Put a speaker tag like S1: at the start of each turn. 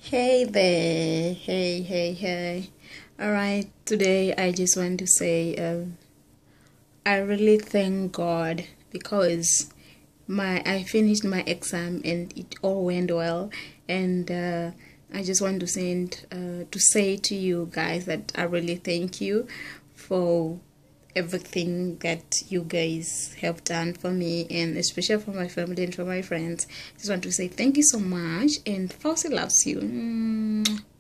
S1: Hey there, hey. All right, today I just want to say I really thank God because I finished my exam and it all went well, and I just want to say to you guys that I really thank you for everything that you guys have done for me, and especially for my family and for my friends. Just want to say thank you so much, and Fauci loves you.